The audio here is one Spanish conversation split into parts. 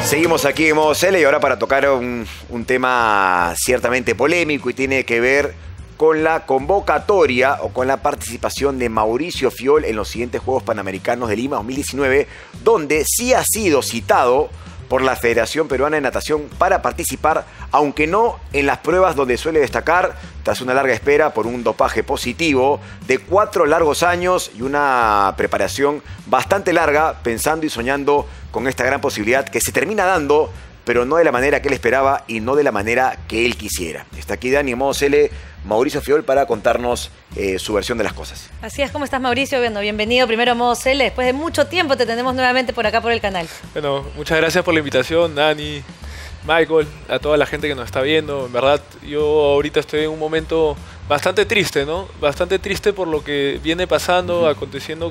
Seguimos aquí en Modo Cele y ahora para tocar un tema ciertamente polémico y tiene que ver con la convocatoria o con la participación de Mauricio Fiol en los siguientes Juegos Panamericanos de Lima 2019, donde sí ha sido citado por la Federación Peruana de Natación para participar, aunque no en las pruebas donde suele destacar, tras una larga espera por un dopaje positivo de 4 largos años y una preparación bastante larga, pensando y soñando con esta gran posibilidad que se termina dando, pero no de la manera que él esperaba y no de la manera que él quisiera. Está aquí Dani en Modo Cele, Mauricio Fiol, para contarnos su versión de las cosas. Así es. ¿Cómo estás, Mauricio? Bueno, bienvenido primero a Modo Cele. Después de mucho tiempo te tenemos nuevamente por acá por el canal. Bueno, muchas gracias por la invitación, Dani, Michael, a toda la gente que nos está viendo. En verdad, yo ahorita estoy en un momento bastante triste, ¿no? Bastante triste por lo que viene pasando, aconteciendo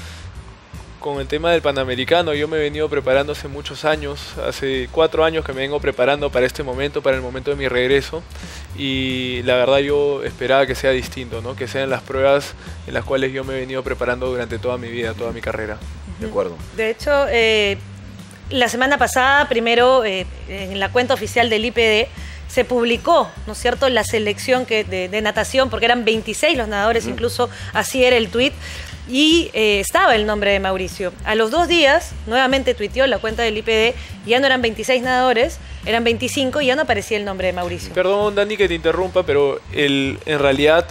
con el tema del Panamericano. Yo me he venido preparando hace muchos años, hace 4 años que me vengo preparando para este momento, para el momento de mi regreso, y la verdad yo esperaba que sea distinto, ¿no? Que sean las pruebas en las cuales yo me he venido preparando durante toda mi vida, toda mi carrera. De acuerdo. De hecho, la semana pasada, primero, en la cuenta oficial del IPD, se publicó, ¿no es cierto?, la selección de natación, porque eran 26 los nadadores, incluso así era el tuit, y estaba el nombre de Mauricio. A los 2 días, nuevamente tuiteó la cuenta del IPD, ya no eran 26 nadadores, eran 25 y ya no aparecía el nombre de Mauricio. Perdón, Dani, que te interrumpa, pero en realidad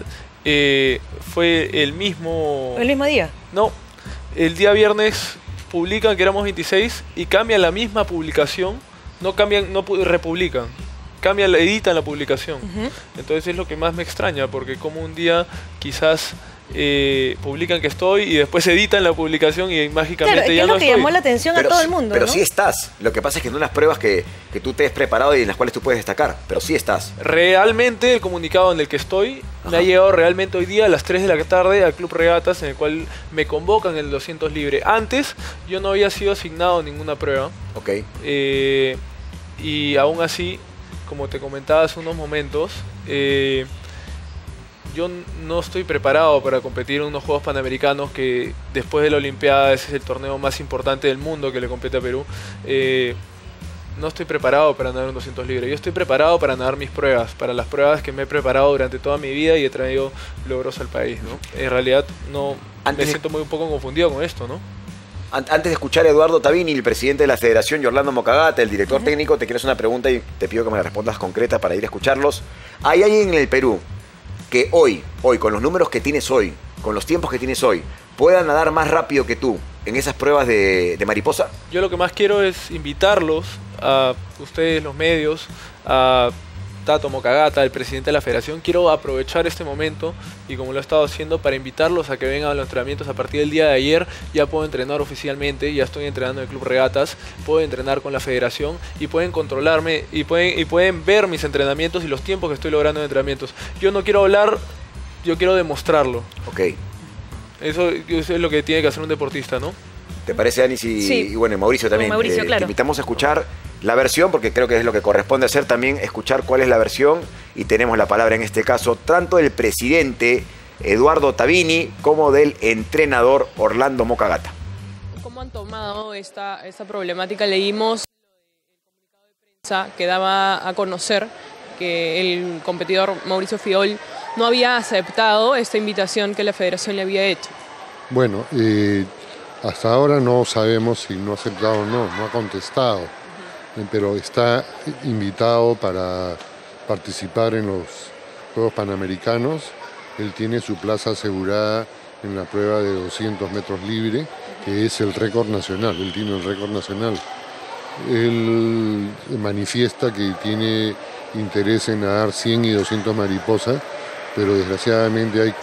fue el mismo... ¿El mismo día? No, el día viernes publican que éramos 26 y cambian la misma publicación, no cambian, no republican. Editan la publicación. Entonces es lo que más me extraña, porque como un día quizás publican que estoy y después editan la publicación y mágicamente claro, ya no estoy. Es lo que llamó la atención a todo el mundo, Pero ¿no? sí estás. Lo que pasa es que no en las pruebas que tú te has preparado y en las cuales tú puedes destacar, pero sí estás. Realmente el comunicado en el que estoy me ha llegado realmente hoy día a las 3 de la tarde al Club Regatas, en el cual me convocan en el 200 libre. Antes yo no había sido asignado a ninguna prueba. Ok. Y aún así, como te comentaba hace unos momentos, yo no estoy preparado para competir en unos Juegos Panamericanos que después de la Olimpiada ese es el torneo más importante del mundo que le compete a Perú. No estoy preparado para nadar un 200 libre. Yo estoy preparado para nadar mis pruebas, para las pruebas que me he preparado durante toda mi vida y he traído logros al país, ¿no? En realidad no me siento un poco confundido con esto, ¿no? Antes de escuchar a Eduardo Tabini, el presidente de la Federación, y Orlando Mocagata, el director técnico, te quiero hacer una pregunta y te pido que me la respondas concreta para ir a escucharlos. ¿Hay alguien en el Perú que hoy, con los números que tienes hoy, con los tiempos que tienes hoy, pueda nadar más rápido que tú en esas pruebas de mariposa? Yo lo que más quiero es invitarlos a ustedes, los medios, a Tato Mocagata, el presidente de la Federación. Quiero aprovechar este momento y como lo he estado haciendo para invitarlos a que vengan a los entrenamientos. A partir del día de ayer ya puedo entrenar oficialmente, ya estoy entrenando en el Club Regatas, puedo entrenar con la Federación y pueden controlarme y pueden ver mis entrenamientos y los tiempos que estoy logrando en entrenamientos. Yo no quiero hablar, yo quiero demostrarlo. Ok. Eso es lo que tiene que hacer un deportista, ¿no? ¿Te parece, Dani? Sí. Y bueno, Mauricio también. Mauricio, claro. Te invitamos a escuchar la versión, porque creo que es lo que corresponde hacer también, escuchar cuál es la versión. Y tenemos la palabra en este caso, tanto del presidente Eduardo Tabini como del entrenador Orlando Mocagata. ¿Cómo han tomado esta problemática? Leímos el comunicado de prensa que daba a conocer que el competidor Mauricio Fiol no había aceptado esta invitación que la Federación le había hecho. Bueno, hasta ahora no sabemos si no ha aceptado o no ha contestado, pero está invitado para participar en los Juegos Panamericanos. Él tiene su plaza asegurada en la prueba de 200 metros libre, que es el récord nacional. Él tiene el récord nacional. Él manifiesta que tiene interés en nadar 100 y 200 mariposas, pero desgraciadamente hay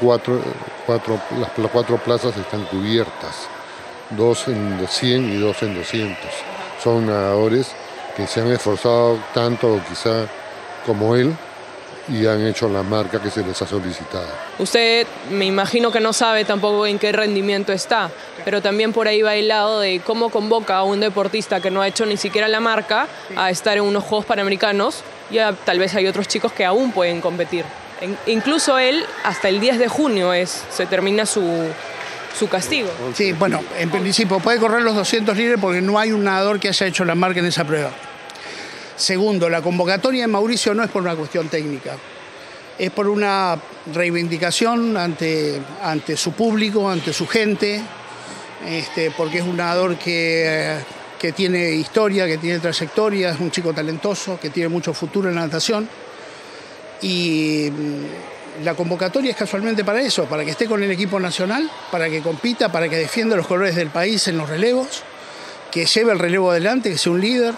las 4 plazas están cubiertas. 2 en 100 y 2 en 200. Son nadadores que se han esforzado tanto o quizá como él y han hecho la marca que se les ha solicitado. Usted me imagino que no sabe tampoco en qué rendimiento está, pero también por ahí va el lado de cómo convoca a un deportista que no ha hecho ni siquiera la marca a estar en unos Juegos Panamericanos. Ya tal vez hay otros chicos que aún pueden competir. Incluso él, hasta el 10 de junio se termina su su castigo. Sí, bueno, en principio puede correr los 200 libres porque no hay un nadador que haya hecho la marca en esa prueba. Segundo, la convocatoria de Mauricio no es por una cuestión técnica, es por una reivindicación ante su público, ante su gente, porque es un nadador que tiene historia, que tiene trayectoria, es un chico talentoso, que tiene mucho futuro en la natación. Y la convocatoria es casualmente para eso, para que esté con el equipo nacional, para que compita, para que defienda los colores del país en los relevos, que lleve el relevo adelante, que sea un líder.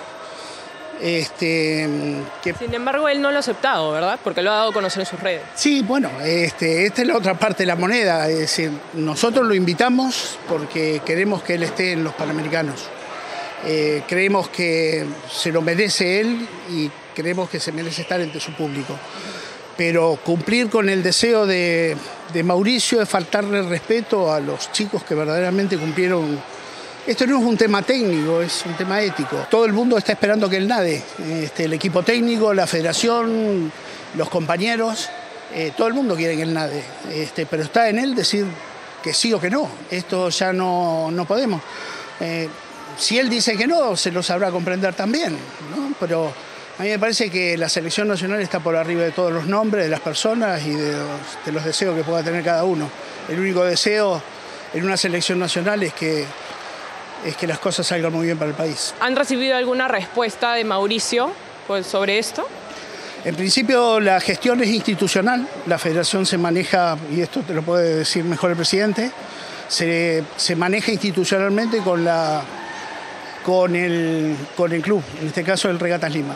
Sin embargo, él no lo ha aceptado, ¿verdad? Porque lo ha dado a conocer en sus redes. Sí, bueno, esta es la otra parte de la moneda. Es decir, nosotros lo invitamos porque queremos que él esté en los Panamericanos. Creemos que se lo merece él y creemos que se merece estar entre su público. Pero cumplir con el deseo de Mauricio es faltarle respeto a los chicos que verdaderamente cumplieron. Esto no es un tema técnico, es un tema ético. Todo el mundo está esperando que él nade. El equipo técnico, la federación, los compañeros, todo el mundo quiere que él nade. Pero está en él decir que sí o que no. Esto ya no podemos. Si él dice que no, se lo sabrá comprender también, ¿no? Pero a mí me parece que la selección nacional está por arriba de todos los nombres de las personas y de los deseos que pueda tener cada uno. El único deseo en una selección nacional es que las cosas salgan muy bien para el país. ¿Han recibido alguna respuesta de Mauricio sobre esto? En principio la gestión es institucional, la federación se maneja, y esto te lo puede decir mejor el presidente, se maneja institucionalmente con el club, en este caso el Regatas Lima.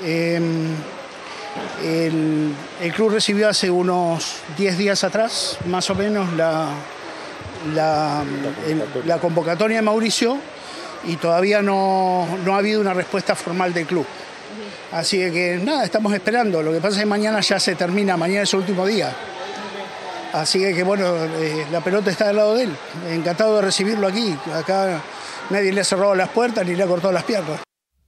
El club recibió hace unos 10 días atrás, más o menos, la convocatoria de Mauricio y todavía no ha habido una respuesta formal del club. Así que nada, estamos esperando. Lo que pasa es que mañana ya se termina, mañana es el último día. Así que bueno, la pelota está del lado de él. Encantado de recibirlo aquí. Acá nadie le ha cerrado las puertas ni le ha cortado las piernas.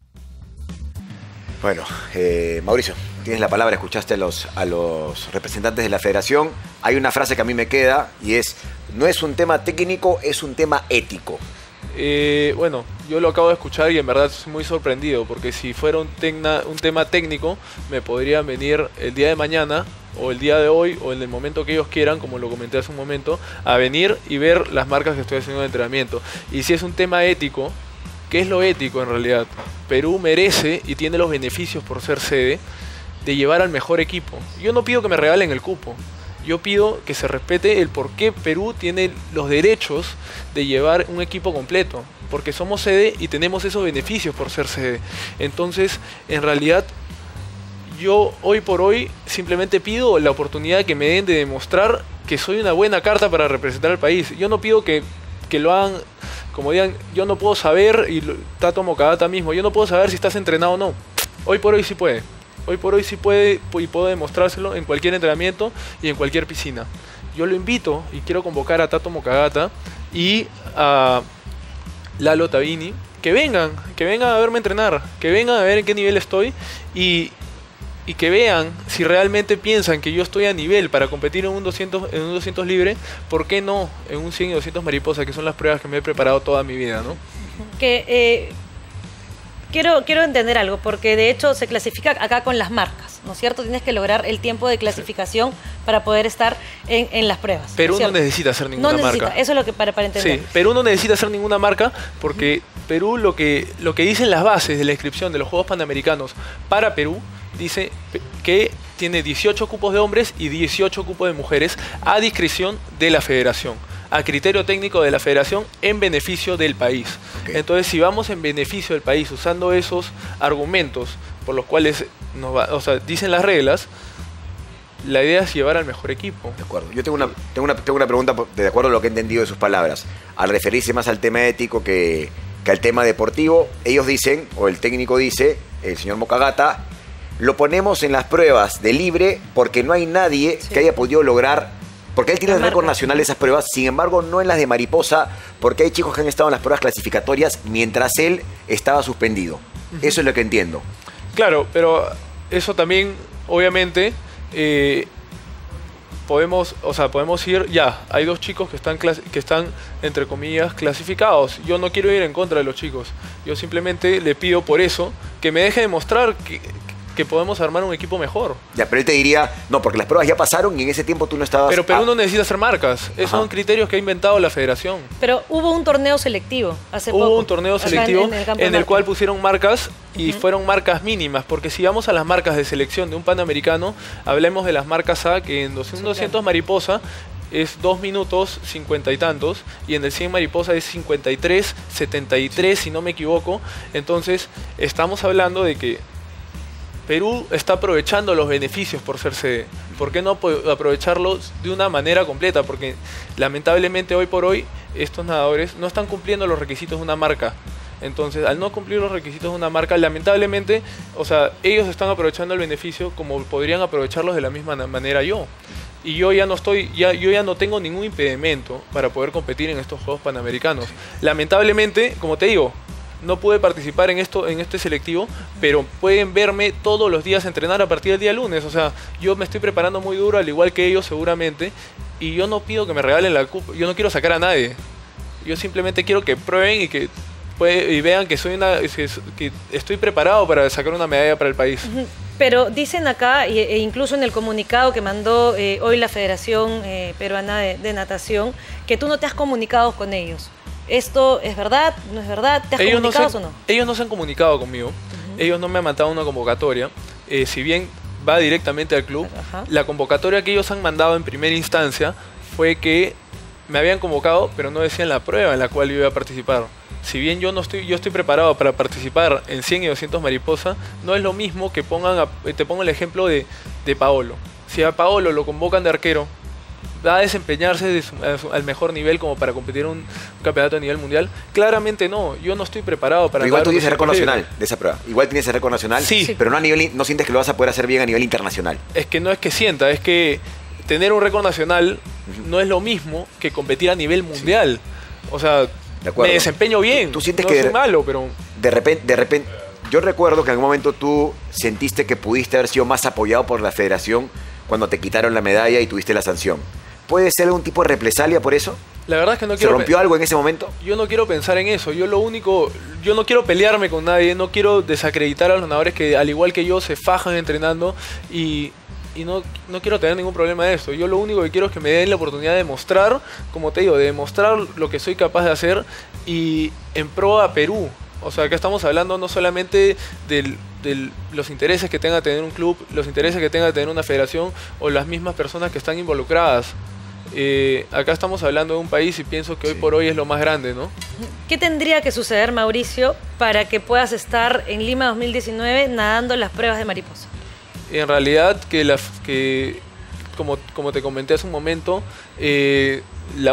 Bueno, Mauricio, tienes la palabra, escuchaste a los representantes de la federación. Hay una frase que a mí me queda y es: no es un tema técnico, es un tema ético. Bueno, yo lo acabo de escuchar y en verdad estoy muy sorprendido, porque si fuera un tema técnico, me podrían venir el día de mañana o el día de hoy o en el momento que ellos quieran, como lo comenté hace un momento, a venir y ver las marcas que estoy haciendo de entrenamiento. Y si es un tema ético, ¿qué es lo ético en realidad? Perú merece y tiene los beneficios por ser sede de llevar al mejor equipo. Yo no pido que me regalen el cupo. Yo pido que se respete el por qué Perú tiene los derechos de llevar un equipo completo. Porque somos sede y tenemos esos beneficios por ser sede. Entonces, en realidad, yo hoy por hoy simplemente pido la oportunidad que me den de demostrar que soy una buena carta para representar al país. Yo no pido que lo hagan, como digan, yo no puedo saber, y Tato Mocagata mismo, yo no puedo saber si estás entrenado o no. Hoy por hoy sí puede. Hoy por hoy sí puede y puedo demostrárselo en cualquier entrenamiento y en cualquier piscina. Yo lo invito y quiero convocar a Tato Mocagata y a Lalo Tabini que vengan a verme entrenar, que vengan a ver en qué nivel estoy y que vean si realmente piensan que yo estoy a nivel para competir en un 200 libre, ¿por qué no en un 100 y 200 mariposa, que son las pruebas que me he preparado toda mi vida, ¿no? Quiero entender algo, porque de hecho se clasifica acá con las marcas, ¿no es cierto? Tienes que lograr el tiempo de clasificación para poder estar en las pruebas. Perú no necesita hacer ninguna marca. Eso es lo que para entender. Sí, Perú no necesita hacer ninguna marca porque Perú lo que dicen las bases de la inscripción de los Juegos Panamericanos para Perú dice que tiene 18 cupos de hombres y 18 cupos de mujeres a discreción de la federación, a criterio técnico de la federación en beneficio del país. Okay. Entonces, si vamos en beneficio del país usando esos argumentos por los cuales dicen las reglas, la idea es llevar al mejor equipo. De acuerdo. Yo tengo una pregunta de acuerdo a lo que he entendido de sus palabras. Al referirse más al tema ético que al tema deportivo, ellos dicen, o el técnico dice, el señor Mocagata, lo ponemos en las pruebas de libre porque no hay nadie que haya podido lograr, porque él tiene el récord nacional de esas pruebas, sin embargo no en las de mariposa, porque hay chicos que han estado en las pruebas clasificatorias mientras él estaba suspendido. Eso es lo que entiendo. Claro, pero eso también, obviamente, podemos ir, ya, hay 2 chicos que están, entre comillas, clasificados. Yo no quiero ir en contra de los chicos. Yo simplemente le pido por eso que me deje demostrar que podemos armar un equipo mejor. Ya, pero él te diría, no, porque las pruebas ya pasaron y en ese tiempo tú no estabas... Pero Perú no necesita hacer marcas. Esos son criterios que ha inventado la federación. Pero hubo un torneo selectivo hace poco. Hubo un torneo selectivo en el cual pusieron marcas y fueron marcas mínimas, porque si vamos a las marcas de selección de un panamericano, hablemos de las marcas A, que en 200 mariposa es 2 minutos 50 y tantos, y en el 100 mariposa es 53, 73, si no me equivoco. Entonces, estamos hablando de que Perú está aprovechando los beneficios por ser sede. ¿Por qué no aprovecharlos de una manera completa? Porque lamentablemente hoy por hoy estos nadadores no están cumpliendo los requisitos de una marca. Entonces, al no cumplir los requisitos de una marca, lamentablemente, o sea, ellos están aprovechando el beneficio como podrían aprovecharlos de la misma manera yo. Y yo ya no tengo ningún impedimento para poder competir en estos Juegos Panamericanos. Lamentablemente, como te digo, no pude participar en este selectivo, pero pueden verme todos los días entrenar a partir del día lunes. O sea, yo me estoy preparando muy duro, al igual que ellos seguramente, y yo no pido que me regalen la cup, yo no quiero sacar a nadie. Yo simplemente quiero que prueben y vean que que estoy preparado para sacar una medalla para el país. Pero dicen acá, e incluso en el comunicado que mandó hoy la Federación Peruana de Natación, que tú no te has comunicado con ellos. ¿Esto es verdad? ¿No es verdad? ¿Te has comunicado o no? Ellos no se han comunicado conmigo. Ellos no me han mandado una convocatoria. Si bien va directamente al club, la convocatoria que ellos han mandado en primera instancia fue que me habían convocado, pero no decían la prueba en la cual yo iba a participar. Si bien yo estoy preparado para participar en 100 y 200 mariposa, no es lo mismo que te pongo el ejemplo de Paolo. Si a Paolo lo convocan de arquero, va a desempeñarse al mejor nivel como para competir un campeonato a nivel mundial. Claramente no, yo no estoy preparado para... Pero igual tú tienes el récord nacional de esa prueba. Igual tienes el récord nacional, sí. Pero no sientes que lo vas a poder hacer bien a nivel internacional. Es que no es que sienta, es que tener un récord nacional no es lo mismo que competir a nivel mundial. O sea, me desempeño bien, tú sientes no que soy malo, pero... De repente, yo recuerdo que en algún momento tú sentiste que pudiste haber sido más apoyado por la federación cuando te quitaron la medalla y tuviste la sanción. ¿Puede ser algún tipo de represalia por eso? La verdad es que no quiero... ¿Se rompió algo en ese momento? Yo no quiero pensar en eso. Yo no quiero pelearme con nadie, no quiero desacreditar a los nadadores que al igual que yo se fajan entrenando y no quiero tener ningún problema de esto. Yo lo único que quiero es que me den la oportunidad de mostrar, como te digo, de demostrar lo que soy capaz de hacer y en pro a Perú. O sea, acá estamos hablando no solamente de los intereses que tenga tener un club, los intereses que tenga tener una federación o las mismas personas que están involucradas. Acá estamos hablando de un país y pienso que hoy por hoy es lo más grande, ¿no? ¿Qué tendría que suceder, Mauricio, para que puedas estar en Lima 2019 nadando las pruebas de mariposa? En realidad, como te comenté hace un momento, el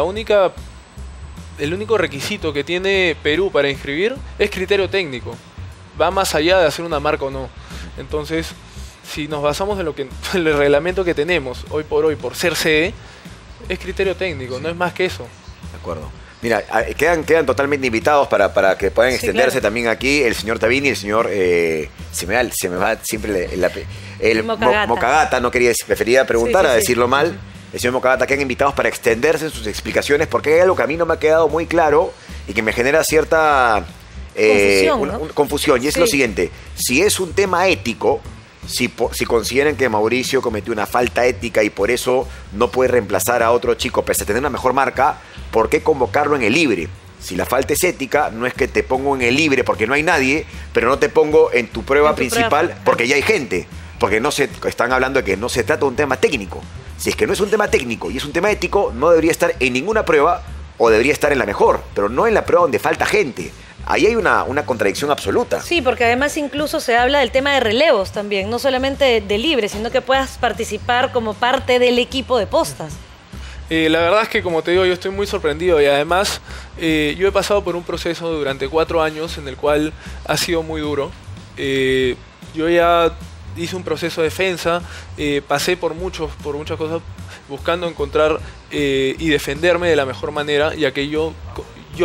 único requisito que tiene Perú para inscribir es criterio técnico. Va más allá de hacer una marca o no. Entonces, si nos basamos en el reglamento que tenemos hoy por ser sede, es criterio técnico, no es más que eso. De acuerdo. Mira, quedan totalmente invitados para que puedan extenderse, claro. También aquí el señor Tabini y el señor... se me va siempre el Mocagata, prefería preguntar a decirlo mal. El señor Mocagata, quedan invitados para extenderse en sus explicaciones, porque hay algo que a mí no me ha quedado muy claro y que me genera cierta confusión. Y es lo siguiente, si es un tema ético... Si consideran que Mauricio cometió una falta ética y por eso no puede reemplazar a otro chico pese a tener una mejor marca, ¿por qué convocarlo en el libre? Si la falta es ética, no es que te pongo en el libre porque no hay nadie, pero no te pongo en tu prueba principal porque ya hay gente. Porque están hablando de que no se trata de un tema técnico. Si es que no es un tema técnico y es un tema ético, no debería estar en ninguna prueba o debería estar en la mejor, pero no en la prueba donde falta gente. Ahí hay una contradicción absoluta. Sí, porque además incluso se habla del tema de relevos también, no solamente de libre, sino que puedas participar como parte del equipo de postas. La verdad es que, como te digo, yo estoy muy sorprendido y además yo he pasado por un proceso durante 4 años en el cual ha sido muy duro. Yo ya hice un proceso de defensa, pasé por muchas cosas buscando encontrar y defenderme de la mejor manera, ya que yo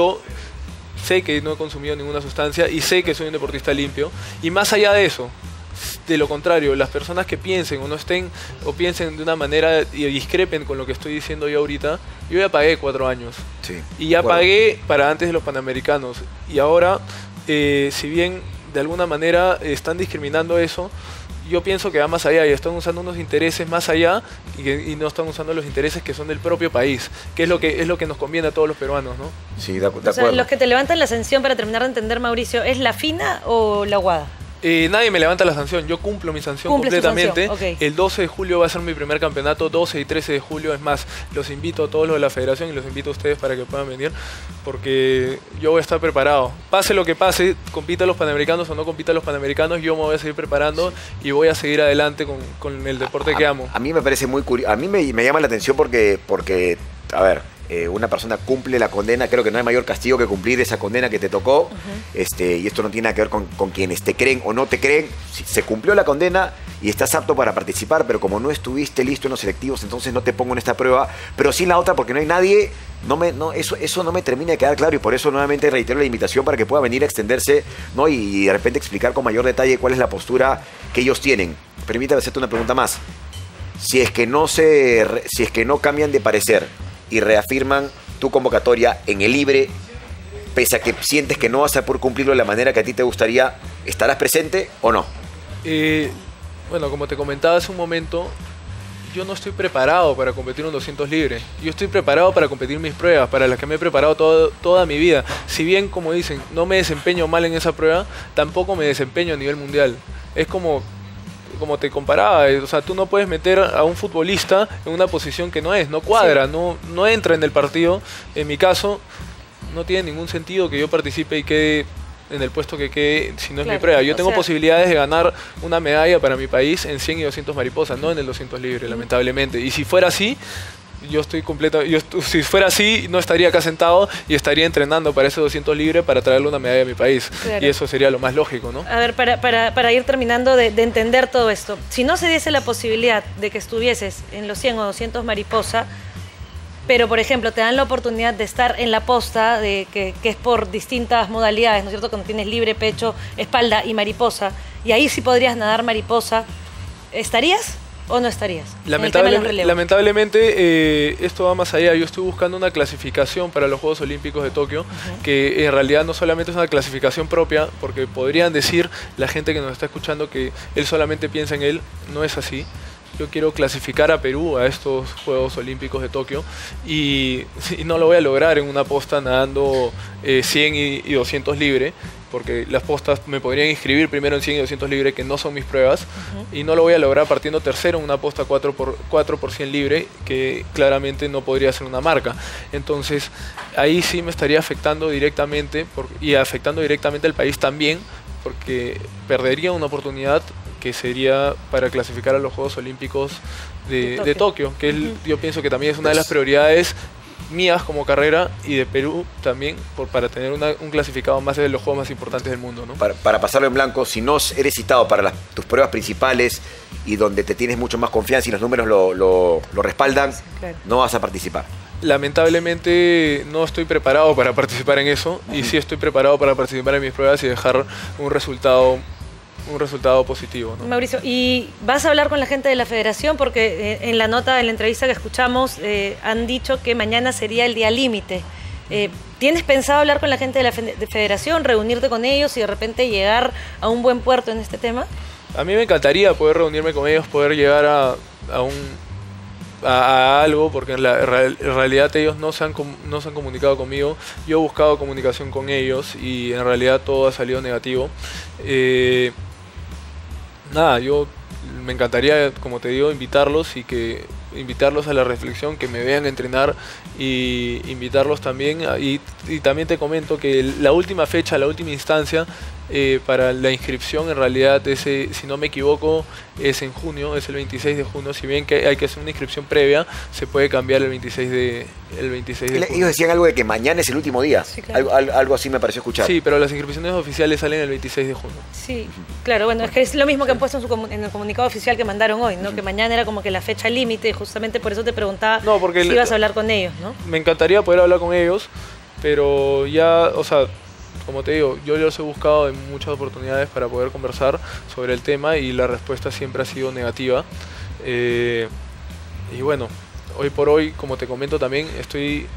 sé que no he consumido ninguna sustancia y sé que soy un deportista limpio. Y más allá de eso, de lo contrario, las personas que piensen o no estén, o piensen de una manera y discrepen con lo que estoy diciendo yo ahorita, yo ya pagué 4 años. Sí, Y ya bueno. pagué para antes de los Panamericanos. Y ahora, si bien de alguna manera están discriminando eso, yo pienso que va más allá y están usando unos intereses más allá y no están usando los intereses que son del propio país, que es lo que nos conviene a todos los peruanos, ¿no? Sí, de O sea, acuerdo. los que te levantan la sanción, para terminar de entender, Mauricio, ¿es la fina o la aguada? Nadie me levanta la sanción, yo cumplo mi sanción Cumples tu completamente. sanción, ok. El 12 de julio va a ser mi primer campeonato, 12 y 13 de julio. Es más, los invito a todos los de la federación y los invito a ustedes para que puedan venir, porque yo voy a estar preparado. Pase lo que pase, compita a los Panamericanos o no compita a los Panamericanos, yo me voy a seguir preparando y voy a seguir adelante con el deporte que amo. A mí me parece muy curioso, a mí me llama la atención porque a ver, una persona cumple la condena, creo que no hay mayor castigo que cumplir esa condena que te tocó, y esto no tiene nada que ver con quienes te creen o no te creen. Si se cumplió la condena y estás apto para participar, pero como no estuviste listo en los selectivos, entonces no te pongo en esta prueba, pero sí en la otra porque no hay nadie, eso no me termina de quedar claro, y por eso nuevamente reitero la invitación para que pueda venir a extenderse, ¿no? Y de repente explicar con mayor detalle cuál es la postura que ellos tienen. Permítame hacerte una pregunta más. Si es que no cambian de parecer y reafirman tu convocatoria en el libre, pese a que sientes que no vas a poder cumplirlo de la manera que a ti te gustaría, ¿estarás presente o no? Bueno, como te comentaba hace un momento, yo no estoy preparado para competir un 200 libre. Yo estoy preparado para competir mis pruebas, para las que me he preparado toda mi vida. Si bien, como dicen, no me desempeño mal en esa prueba, tampoco me desempeño a nivel mundial. Es como te comparaba, o sea, tú no puedes meter a un futbolista en una posición que no cuadra, no entra en el partido. En mi caso, no tiene ningún sentido que yo participe y quede en el puesto que quede si no es mi Claro, prueba. Yo o tengo sea, posibilidades de ganar una medalla para mi país en 100 y 200 mariposas, no en el 200 libre, lamentablemente. Y si fuera así, si fuera así, no estaría acá sentado y estaría entrenando para ese 200 libre para traerle una medalla a mi país. Claro. Y eso sería lo más lógico, ¿no? A ver, para ir terminando de entender todo esto, si no se diese la posibilidad de que estuvieses en los 100 o 200 mariposa, pero por ejemplo te dan la oportunidad de estar en la posta, que es por distintas modalidades, ¿no es cierto? Cuando tienes libre, pecho, espalda y mariposa, y ahí sí podrías nadar mariposa, ¿estarías o no estarías? En el tema de los relevos. Lamentablemente, esto va más allá. Yo estoy buscando una clasificación para los Juegos Olímpicos de Tokio, que en realidad no solamente es una clasificación propia, porque podrían decir la gente que nos está escuchando que él solamente piensa en él. No es así. Yo quiero clasificar a Perú a estos Juegos Olímpicos de Tokio y no lo voy a lograr en una posta nadando 100 y 200 libre, porque las postas me podrían inscribir primero en 100 y 200 libre, que no son mis pruebas, y no lo voy a lograr partiendo tercero en una posta 4 por 100 libre, que claramente no podría ser una marca. Entonces ahí sí me estaría afectando directamente, y afectando directamente al país también, porque perdería una oportunidad que sería para clasificar a los Juegos Olímpicos de Tokio, que yo pienso que también es una de las prioridades mías como carrera y de Perú también, para tener un clasificado más de los juegos más importantes del mundo, ¿no? Para pasarlo en blanco, si no eres citado para tus pruebas principales y donde te tienes mucho más confianza y los números lo respaldan, Claro. no vas a participar. Lamentablemente no estoy preparado para participar en eso, y sí estoy preparado para participar en mis pruebas y dejar un resultado positivo, ¿no? Mauricio, ¿y vas a hablar con la gente de la federación? Porque en la nota, en la entrevista que escuchamos, han dicho que mañana sería el día límite. ¿Tienes pensado hablar con la gente de la federación, reunirte con ellos y de repente llegar a un buen puerto en este tema? A mí me encantaría poder reunirme con ellos, poder llegar a algo, porque en realidad ellos no se han comunicado conmigo. Yo he buscado comunicación con ellos y en realidad todo ha salido negativo. Yo me encantaría, como te digo, invitarlos a la reflexión, que me vean entrenar, y invitarlos también. Y también te comento que la última fecha, la última instancia para la inscripción, en realidad, si no me equivoco, es en junio, es el 26 de junio. Si bien que hay que hacer una inscripción previa, se puede cambiar el 26 de junio. Ellos decían algo de que mañana es el último día. Sí, claro. Algo así me pareció escuchar. Sí, pero las inscripciones oficiales salen el 26 de junio. Sí, claro, bueno, es que es lo mismo que han puesto en el comunicado oficial que mandaron hoy, ¿no? Que mañana era como que la fecha límite, justamente por eso te preguntaba porque si ibas a hablar con ellos, ¿no? Me encantaría poder hablar con ellos, pero ya, o sea, como te digo, yo los he buscado en muchas oportunidades para poder conversar sobre el tema y la respuesta siempre ha sido negativa. Y bueno, hoy por hoy, como te comento también, estoy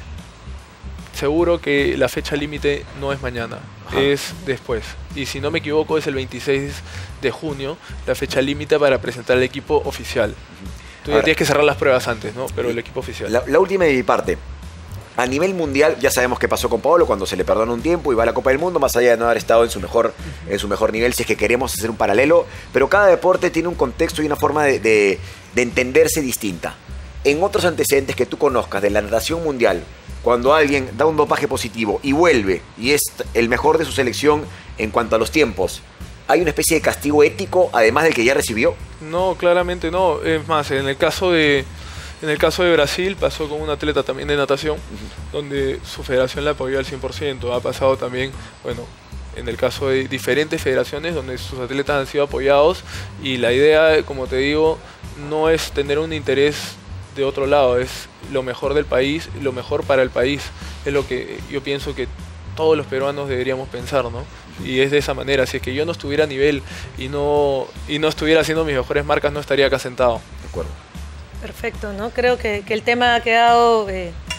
seguro que la fecha límite no es mañana, es después. Y si no me equivoco, es el 26 de junio, la fecha límite para presentar el equipo oficial. Tú ya tienes que cerrar las pruebas antes, ¿no? Pero el equipo oficial. La última de mi parte. A nivel mundial, ya sabemos qué pasó con Paolo cuando se le perdona un tiempo y va a la Copa del Mundo, más allá de no haber estado en su mejor nivel, si es que queremos hacer un paralelo. Pero cada deporte tiene un contexto y una forma de entenderse distinta. En otros antecedentes que tú conozcas de la natación mundial, cuando alguien da un dopaje positivo y vuelve y es el mejor de su selección en cuanto a los tiempos, ¿hay una especie de castigo ético además del que ya recibió? No, claramente no. Es más, en el caso de Brasil pasó con un atleta también de natación, donde su federación la apoyó al 100%. Ha pasado también, bueno, en el caso de diferentes federaciones donde sus atletas han sido apoyados, y la idea, como te digo, no es tener un interés de otro lado, es lo mejor del país, lo mejor para el país. Es lo que yo pienso que todos los peruanos deberíamos pensar, ¿no? Y es de esa manera. Si es que yo no estuviera a nivel y no estuviera haciendo mis mejores marcas, no estaría acá sentado. De acuerdo. Perfecto, ¿no? Creo que el tema ha quedado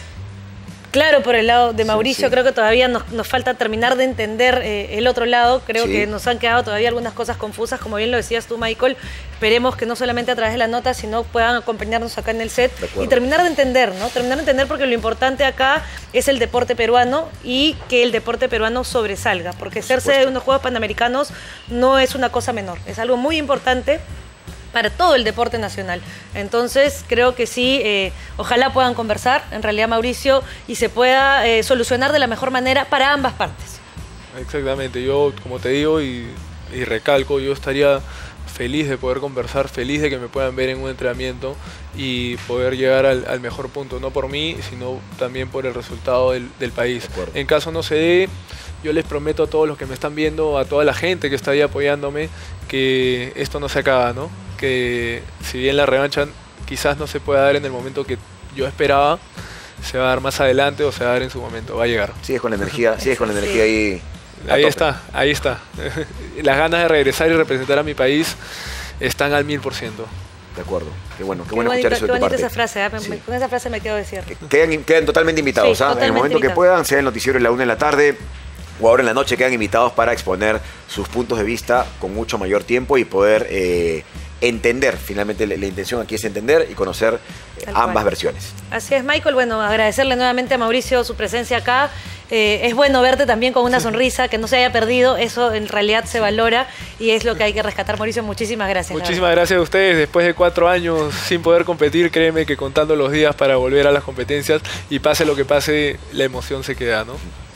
claro por el lado de Mauricio. Sí. Creo que todavía nos falta terminar de entender el otro lado. Creo Sí. que nos han quedado todavía algunas cosas confusas, como bien lo decías tú, Michael. Esperemos que no solamente a través de la nota, sino puedan acompañarnos acá en el set y terminar de entender, ¿no? Terminar de entender, porque lo importante acá es el deporte peruano y que el deporte peruano sobresalga, porque ser sede de unos Juegos Panamericanos no es una cosa menor, es algo muy importante para todo el deporte nacional. Entonces, creo que sí, ojalá puedan conversar, en realidad, Mauricio, y se pueda solucionar de la mejor manera para ambas partes. Exactamente. Yo, como te digo y recalco, yo estaría feliz de poder conversar, feliz de que me puedan ver en un entrenamiento y poder llegar al mejor punto, no por mí, sino también por el resultado del país. En caso no se dé, yo les prometo a todos los que me están viendo, a toda la gente que está ahí apoyándome, que esto no se acaba, ¿no? Que si bien la revancha quizás no se pueda dar en el momento que yo esperaba, se va a dar más adelante o se va a dar en su momento, va a llegar. Sigues con la energía ahí. Ahí está. Las ganas de regresar y representar a mi país están al 1000%. De acuerdo. Qué bueno Qué escuchar eso de tu bonita parte. esa frase, ¿eh? Sí. Con esa frase me quedo de cierre. Quedan totalmente invitados, Sí, ¿ah? En el totalmente momento que invitados. puedan, sea el noticiero en la 1 de la tarde o ahora en la noche, quedan invitados para exponer sus puntos de vista con mucho mayor tiempo y poder entender. Finalmente la intención aquí es entender y conocer ambas versiones. Así es, Michael. Bueno, agradecerle nuevamente a Mauricio su presencia acá. Es bueno verte también con una sonrisa, que no se haya perdido. Eso en realidad se valora y es lo que hay que rescatar. Mauricio, muchísimas gracias. Muchísimas gracias a ustedes. Después de 4 años sin poder competir, créeme que contando los días para volver a las competencias y pase lo que pase, la emoción se queda, ¿no?